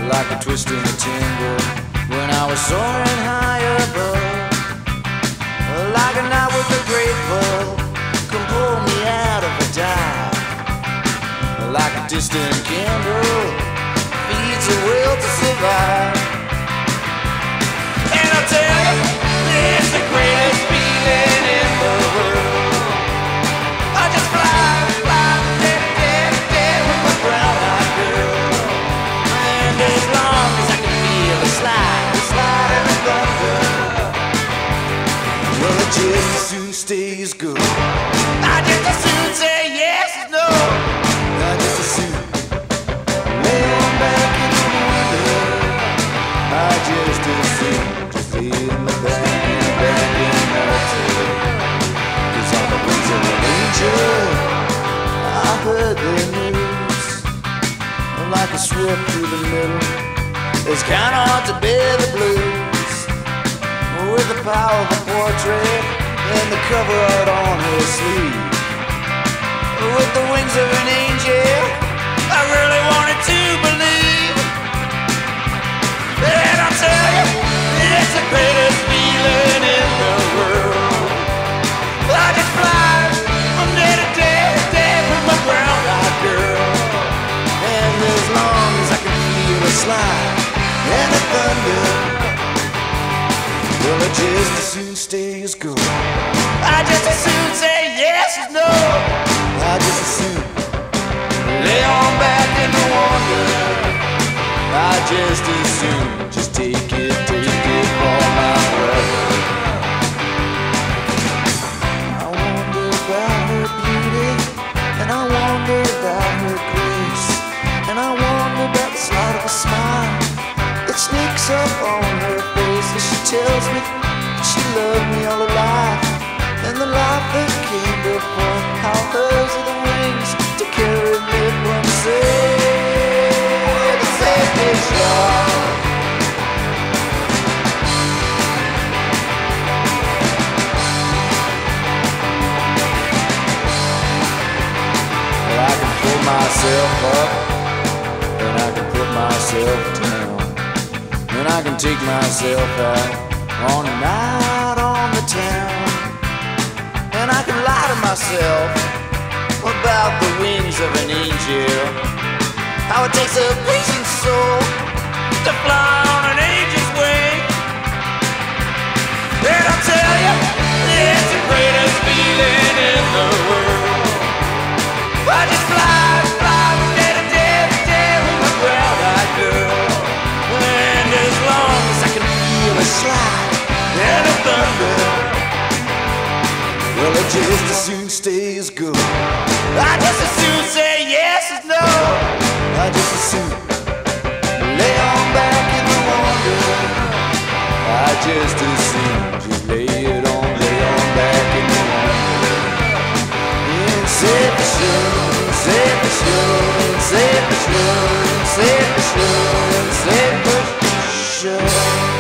like a twist in the timber when I was soaring high above. Like a night with a grateful can pull me out of a dive. Like a distant candle feeds a will to survive. And I'll tell you, it's the greatest feeling in the world. I just fly, fly, dead, dead, dead with my brown-eyed girl. And as long as I can feel the slide and the thunder, well, it just as soon stays good. I just as soon say yes or no. I just as soon lay on back in the wonder. I just as soon just lay in the back and melted. 'Cause on the wings of an angel I heard their news. Like a swift through the middle, it's kinda hard to bear the blues. With the power of a portrait and the cover art on her sleeve. With the wings of an angel, I really wanted to believe. And I'll tell you, it's the greatest feeling in the world. I just fly from day to day, day with my brown-eyed girl. And as long as I can feel the slide and the thunder, well, it just as soon stays good. I just as soon say yes or no. I just as soon lay on back in the wonder. I just as soon just take it for my brother. I wonder about her beauty, and I wonder about her grace, and I wonder about the slight of a smile that sneaks up on her face as she tells me that she loved me all her life, and the life that came before. How hers are the wings to carry me from safe to safety shore. Well, I can pull myself up, and I can put myself down, and I can take myself out on a night on the town. And I can lie to myself about the wings of an angel, how it takes a patient soul to fly on an angel's wing. And I'll tell you, it's the greatest feeling in the world. I just fly, fly from day to day to day with my brown-eyed girl. And as long as I can feel a slide and a thunder, well, it just as soon stays good. I just as soon say yes or no. I just as soon lay on back in the wonder. I just as soon just lay on back in the wonder. And say for sure, say for sure, say for sure, say for sure, say for sure.